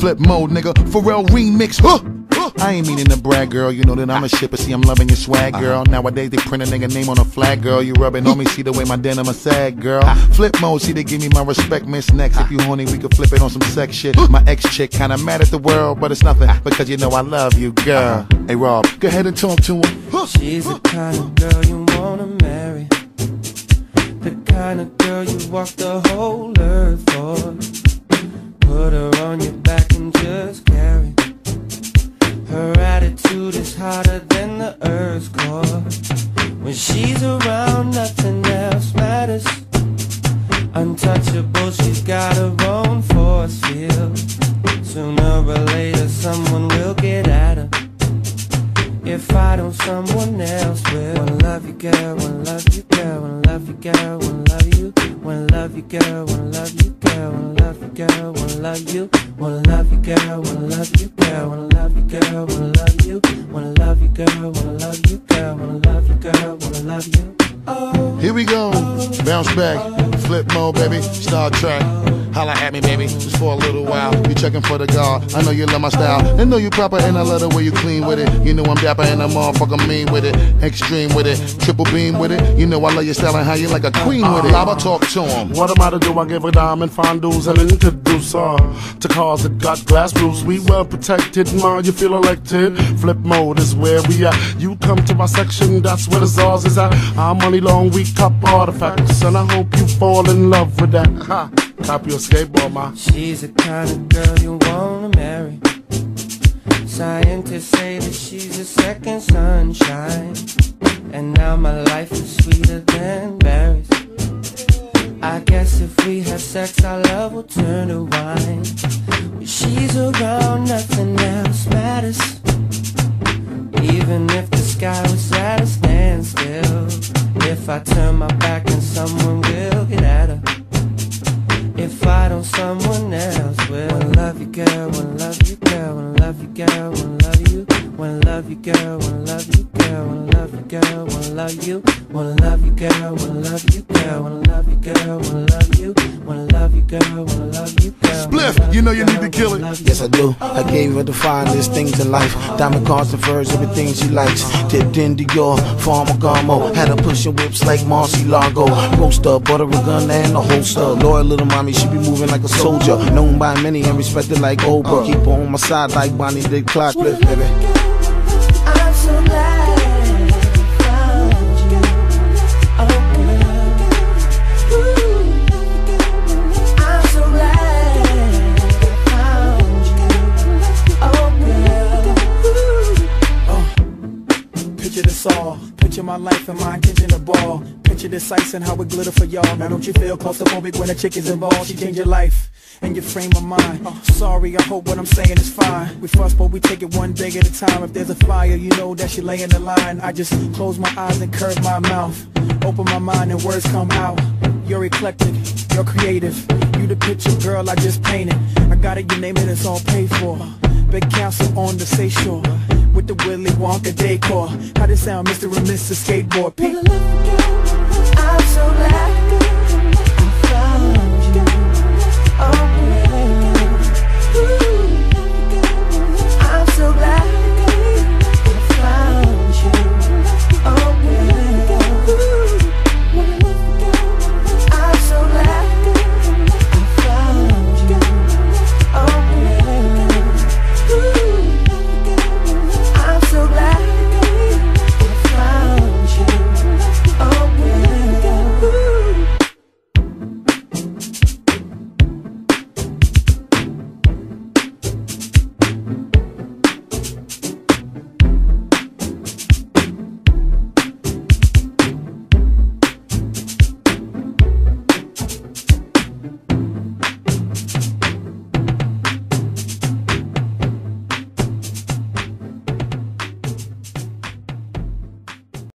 Flip mode, nigga. Pharrell remix. I ain't meaning to brag, girl. You know that I'm a shipper. See, I'm loving your swag, girl. Nowadays they print a nigga name on a flag, girl. You rubbing on me, see the way my denim a sag, girl. Flip mode, see they give me my respect, Miss Next. If you horny, we can flip it on some sex shit. My ex chick kinda mad at the world, but it's nothing because you know I love you, girl. Hey Rob, go ahead and talk to him. She's the kind of girl you wanna marry, the kind of girl you walk the whole earth for. Put her on your back and just carry. Her attitude is hotter than the earth's core. When she's around, nothing else matters. Untouchable, she's got her own force field. Sooner or later, someone will get at her. If I don't, someone else will. Wanna love you, girl, wanna love you, girl, wanna love you, girl, wanna love you. Wanna love you, girl, wanna love you, girl, wanna love you, girl, wanna love you. Wanna love you, girl, wanna love you, girl, wanna love you, girl, wanna love you. Wanna love you, girl, wanna love you, girl, wanna love you, girl, wanna love you. Here we go, bounce back, flip mode, baby, Star Trek. Holla at me, baby, just for a little while. You checking for the guard, I know you love my style. I know you proper and I love the way you clean with it. You know I'm dapper and I'm motherfucking mean with it. Extreme with it, triple beam with it. You know I love your style and how you like a queen with it. I'ma talk to him. What am I to do? I give a diamond fondues and introduce her to cars that got glass roofs. We well protected, ma, you feel elected. Flip mode is where we at. You come to my section, that's where the stars is at. I'm money long, we cop artifacts, and I hope you fall in love with that. Ha. Copy your skateboard, ma. She's the kind of girl you wanna marry. Scientists say that she's a second sunshine. And now my life is sweeter than berries. I guess if we have sex, our love will turn to wine. When she's around, nothing else matters. Even if the sky was at a standstill. If I turn my back, and someone will get at her. If I don't, someone else will. Wanna love you, girl, wanna love you, girl, wanna love you, girl, wanna love you. Wanna love you, girl, wanna love you, girl, wanna love you, girl, wanna love you. Wanna love you, girl, wanna love you, girl, wanna love you, girl, wanna love you. Wanna love you, girl, wanna love you, girl. Spliff, you know you need to kill it. Yes, I do. I gave her the finest things in life. Diamond cars and furs, everything she likes. Tipped in Dior, Ferragamo. Had her pushing whips like Marcielago. Roaster, butter, a gun, and a holster. Loyal little mommy, she be moving like a soldier. Known by many and respected like Oprah. Keep her on my side like Bonnie did Clyde. Spliff, baby. I'm so glad I found you. Oh girl, ooh. I'm so glad I found you. Oh girl, Picture this all, picture my life and my intention to ball. Picture this ice and how it glitter for y'all. Now don't you feel claustrophobic when a chick is involved? She changed your life and your frame of mind. Sorry, I hope what I'm saying is fine. We fuss, but we take it one day at a time. If there's a fire, you know that she lay in the line. I just close my eyes and curve my mouth. Open my mind and words come out. You're eclectic, you're creative. You the picture, girl, I just painted. I got it, you name it, it's all paid for. Big castle on the seashore with the Willy Wonka decor. How this sound, Mr. and Mrs. Skateboard? I'm so glad